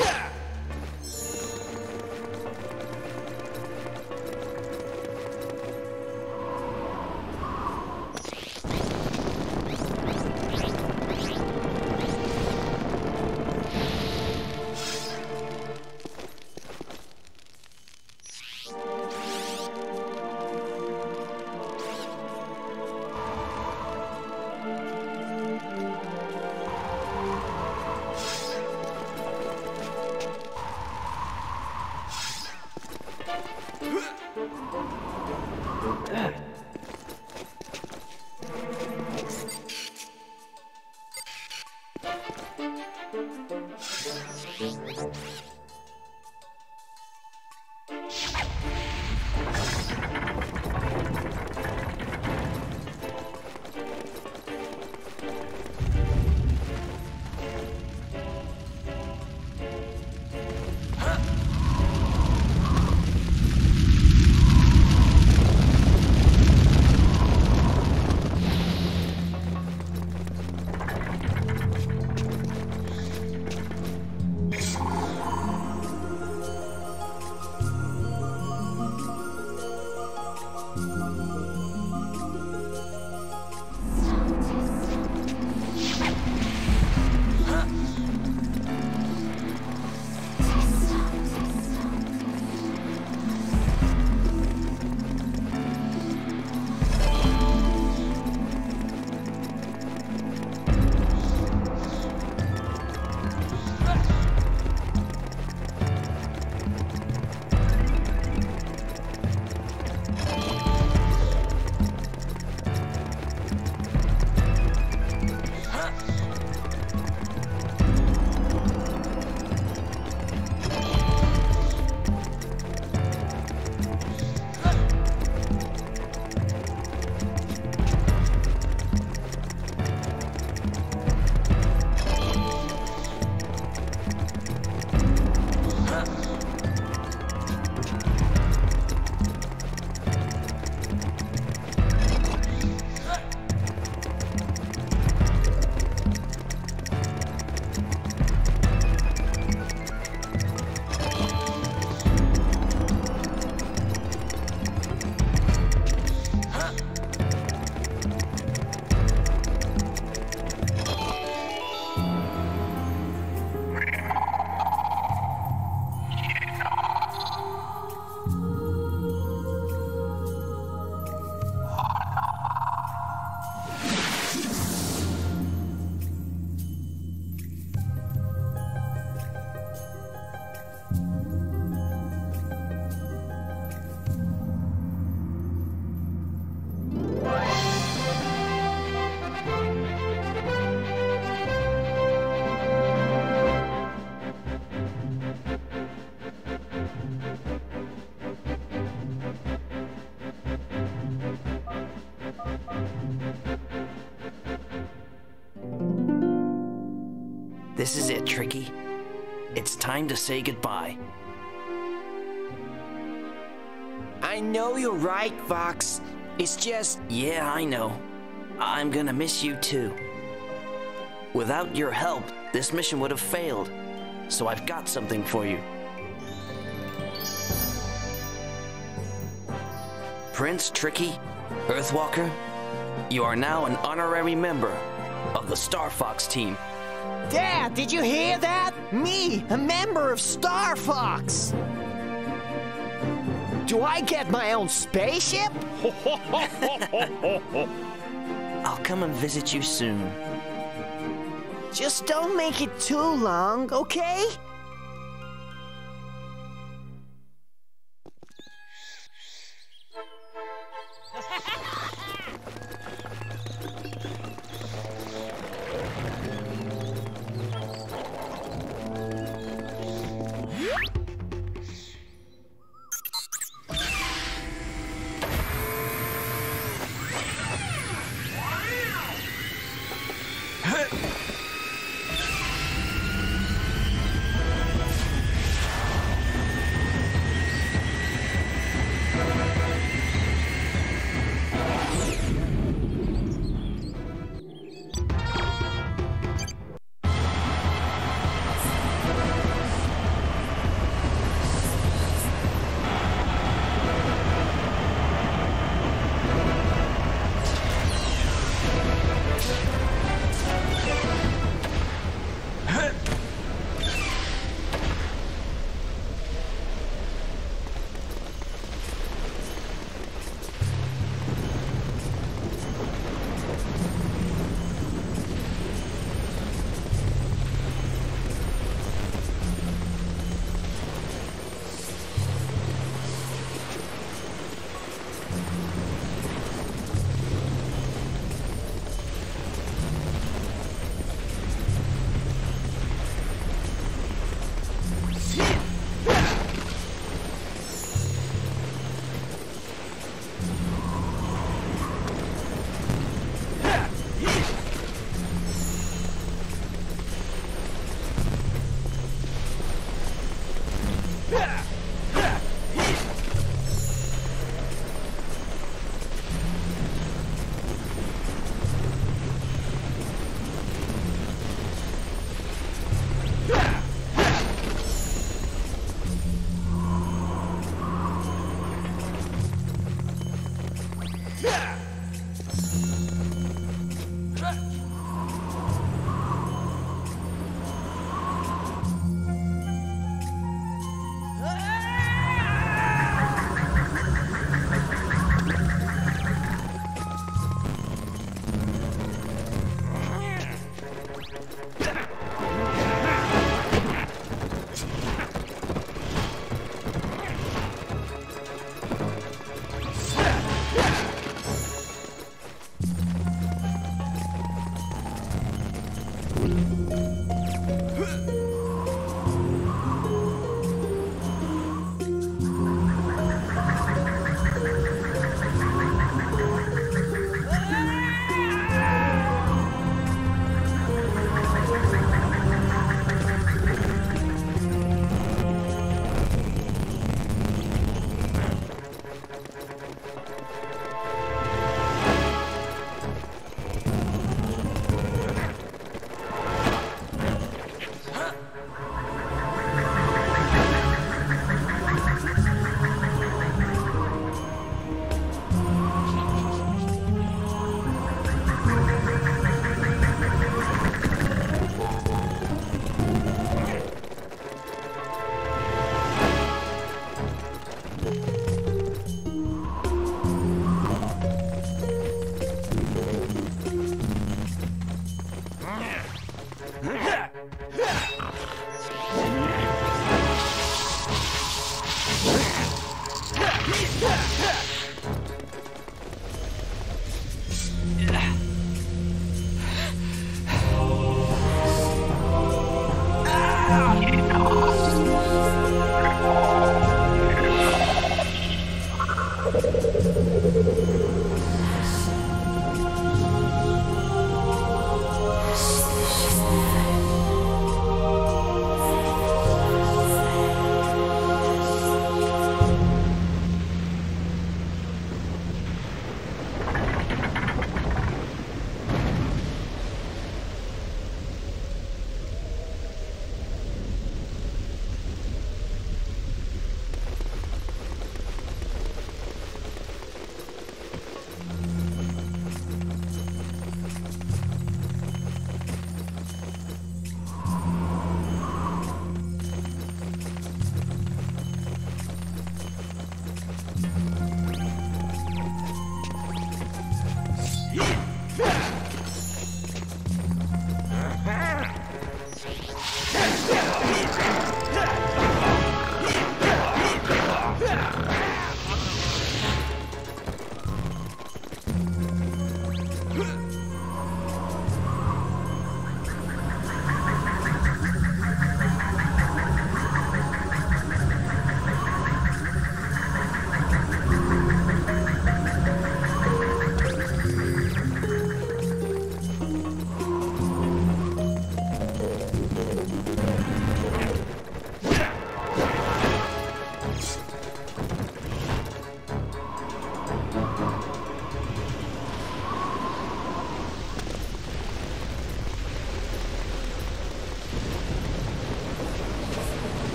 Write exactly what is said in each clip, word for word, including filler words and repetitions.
This is it, Tricky. It's time to say goodbye. I know you're right, Fox. It's just... Yeah, I know. I'm gonna miss you too. Without your help, this mission would have failed. So I've got something for you. Prince Tricky, Earthwalker, you are now an honorary member of the Star Fox team. Dad, did you hear that? Me, a member of Star Fox. Do I get my own spaceship? I'll come and visit you soon. Just don't make it too long, okay?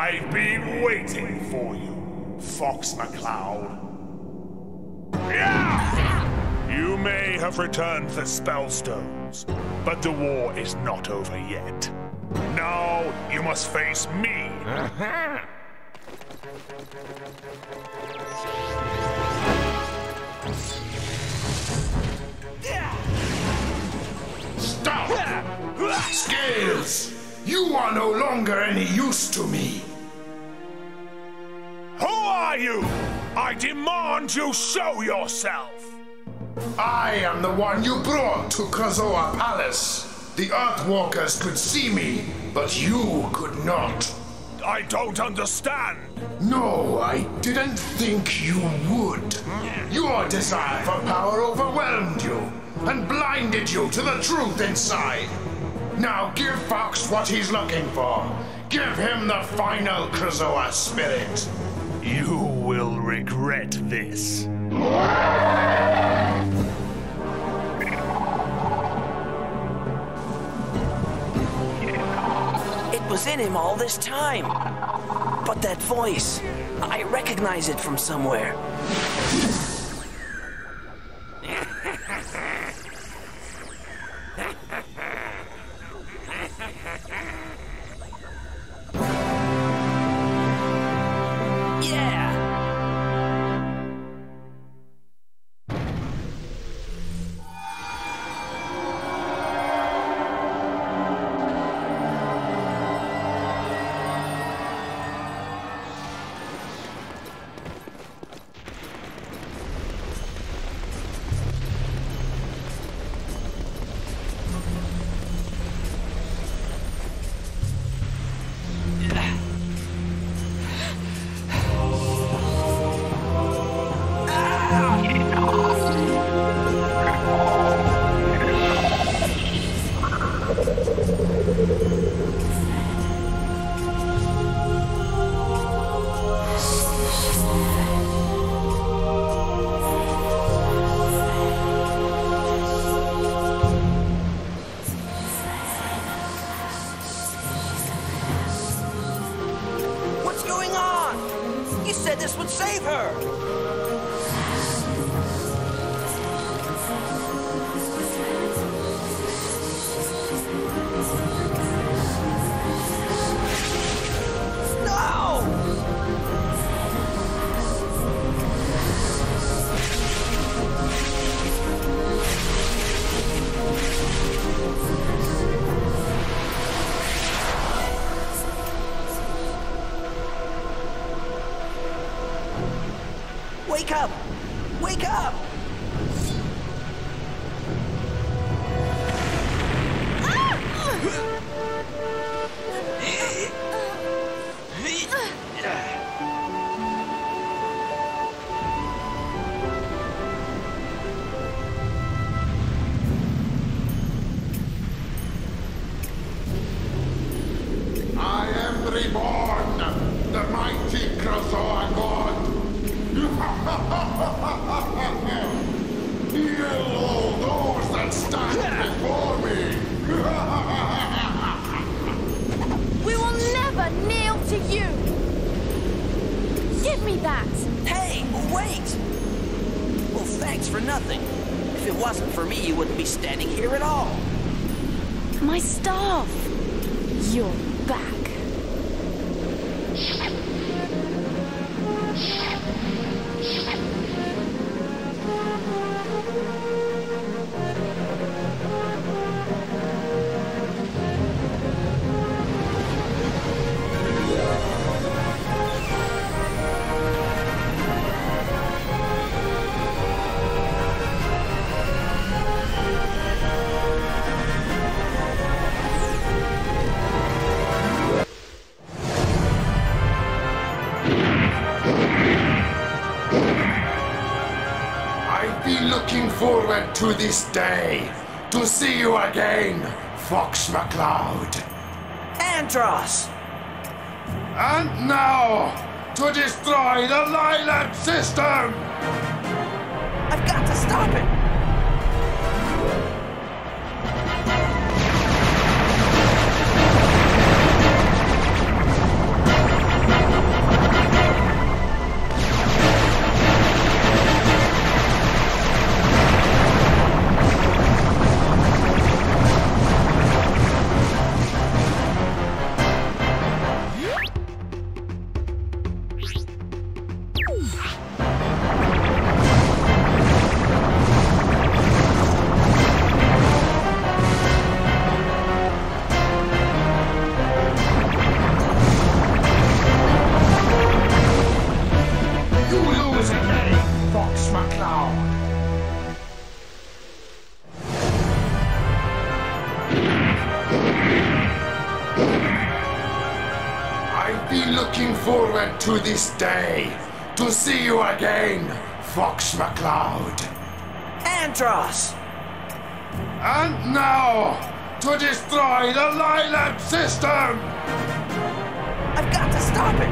I've been waiting for you, Fox McCloud. Yeah! You may have returned the Spellstones, but the war is not over yet. Now you must face me. Stop! Scales! You are no longer any use to me. Who are you? I demand you show yourself. I am the one you brought to Krazoa Palace. The Earthwalkers could see me, but you could not. I don't understand. No, I didn't think you would. Your desire for power overwhelmed you and blinded you to the truth inside. Now give Fox what he's looking for. Give him the final Krazoa spirit. You will regret this. It was in him all this time. But that voice, I recognize it from somewhere. This would save her! No! Wake up! Wake up! I am reborn, the mighty Krazoa god. Heal all those that stand before me! We will never kneel to you! Give me that! Hey, wait! Well, thanks for nothing. If it wasn't for me, you wouldn't be standing here at all. My staff! You're back. Looking forward to this day, to see you again, Fox McCloud. Andross! And now, to destroy the Lylat system! I've got to stop it! forward to this day, to see you again, Fox McCloud. Andros! And now, to destroy the Lilat system! I've got to stop it!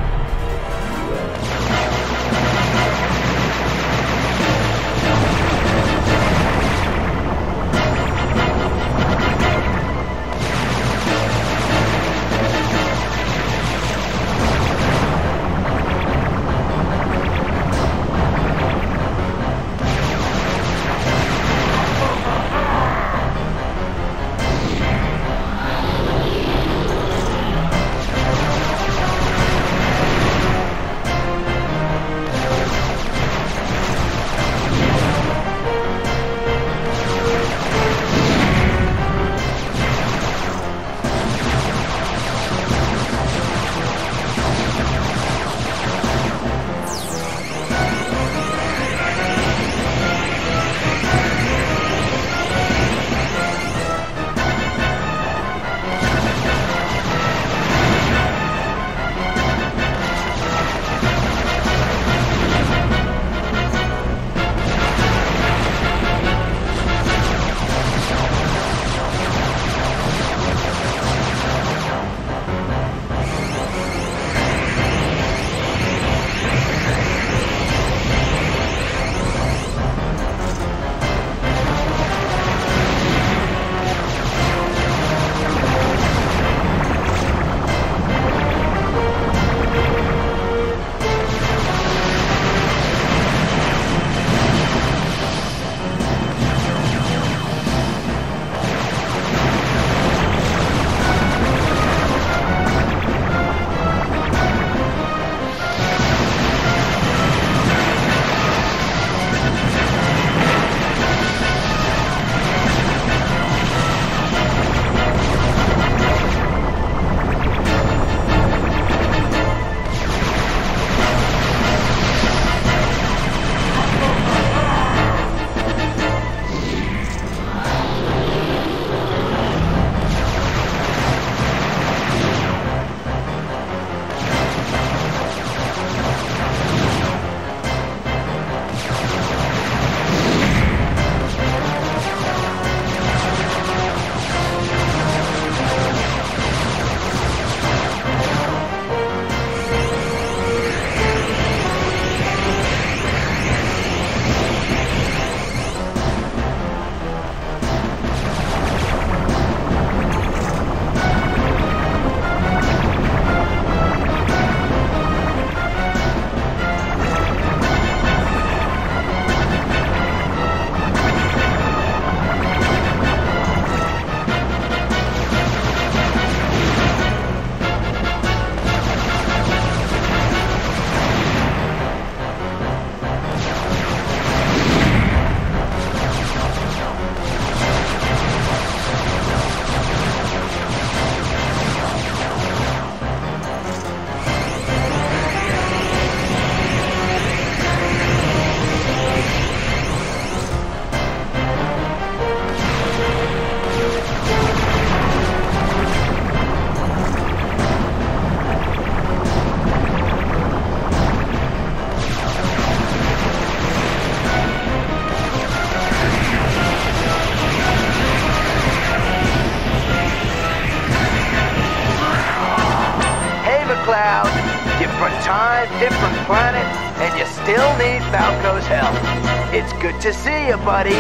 Different time, different planet, and you still need Falco's help. It's good to see you, buddy.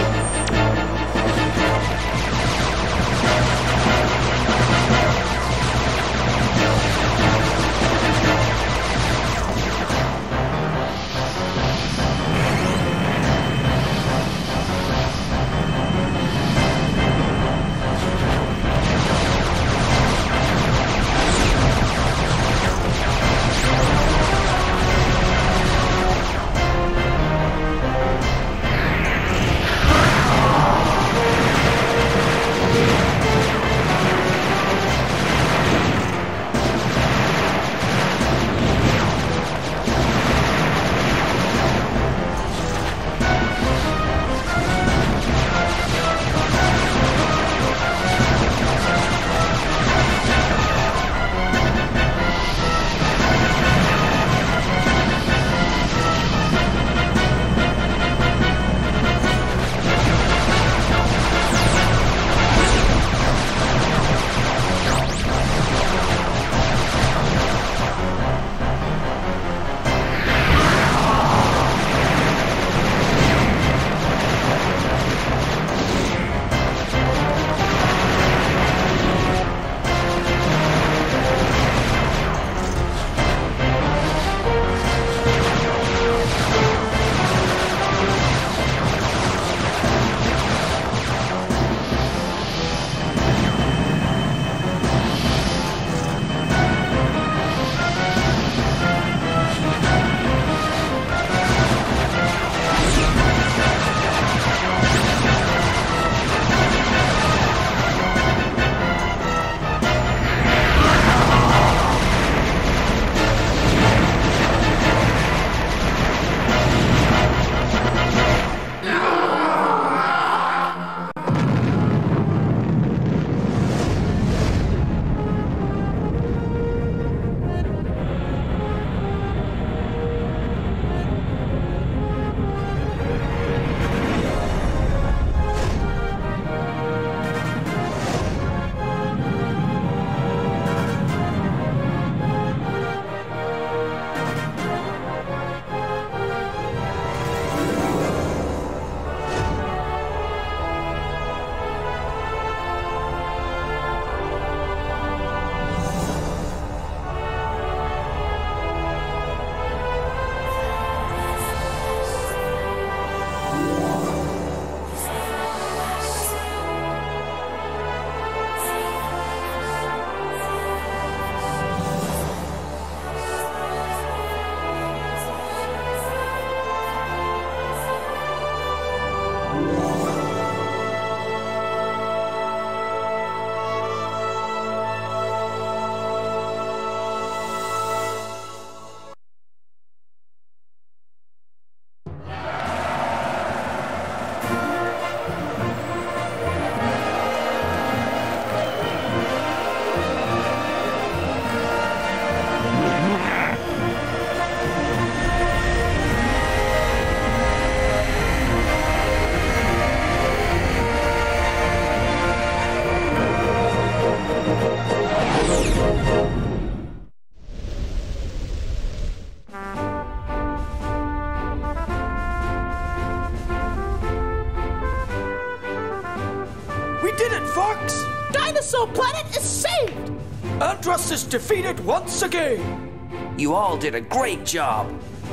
We did it, Fox! Dinosaur Planet is saved! Andross is defeated once again! You all did a great job.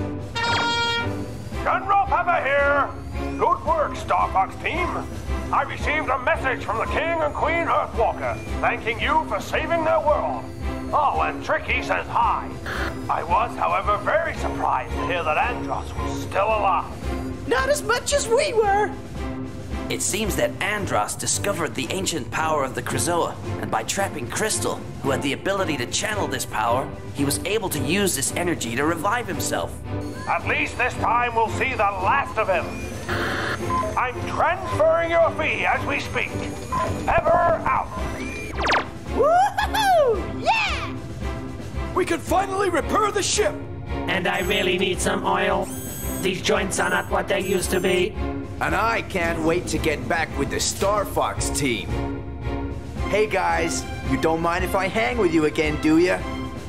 General Pepper here! Good work, Star Fox team! I received a message from the King and Queen Earthwalker, thanking you for saving their world. Oh, and Tricky says hi. I was, however, very surprised to hear that Andross was still alive. Not as much as we were! It seems that Andross discovered the ancient power of the Krazoa, and by trapping Crystal, who had the ability to channel this power, he was able to use this energy to revive himself. At least this time we'll see the last of him. I'm transferring your fee as we speak. Pepper out. Woohoo! Yeah! We can finally repair the ship! And I really need some oil. These joints are not what they used to be. And I can't wait to get back with the Star Fox team. Hey guys, you don't mind if I hang with you again, do ya?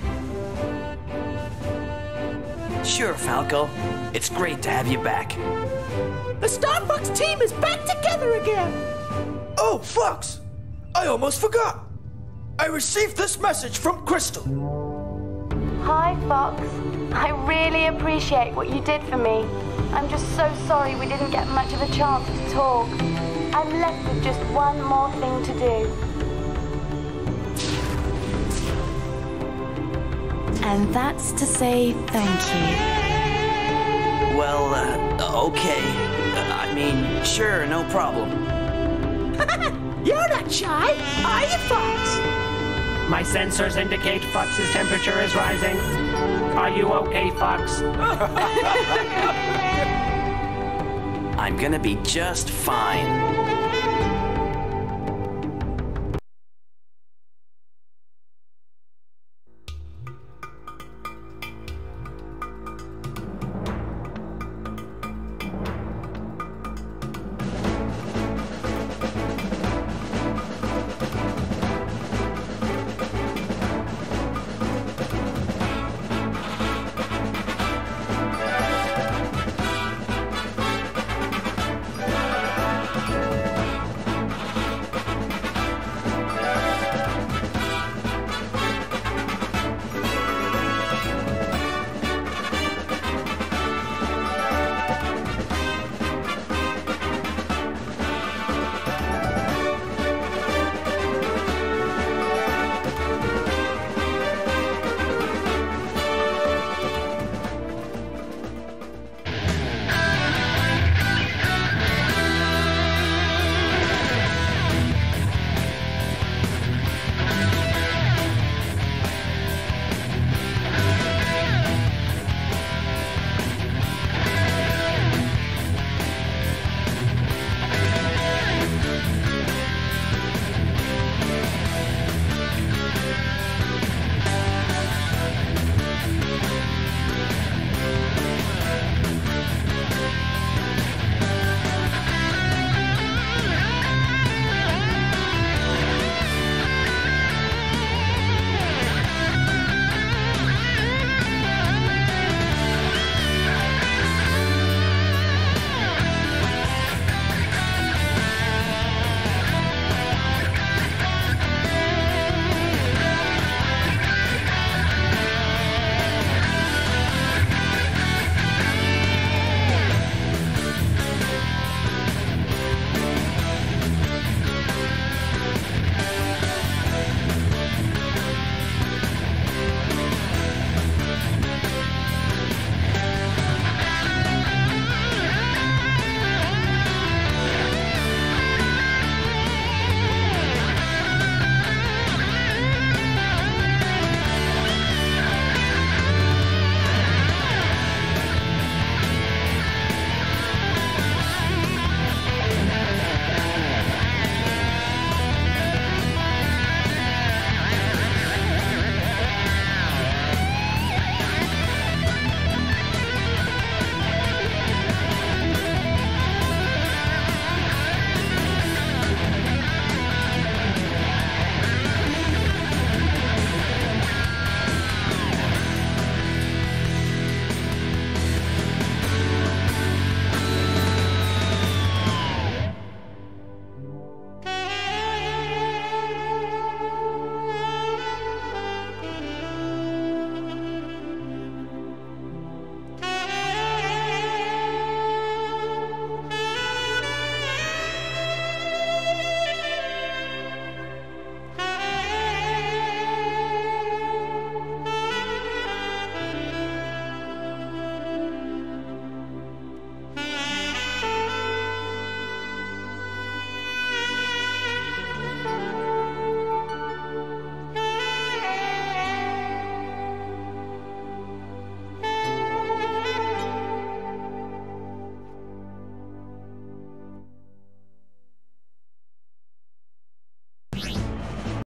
Sure, Falco. It's great to have you back. The Star Fox team is back together again! Oh, Fox! I almost forgot! I received this message from Crystal. Hi, Fox. I really appreciate what you did for me. I'm just so sorry we didn't get much of a chance to talk. I'm left with just one more thing to do. And that's to say thank you. Well, uh, okay. Uh, I mean, sure, no problem. You're not shy, are you, Fox? My sensors indicate Fox's temperature is rising. Are you okay, Fox? I'm gonna be just fine.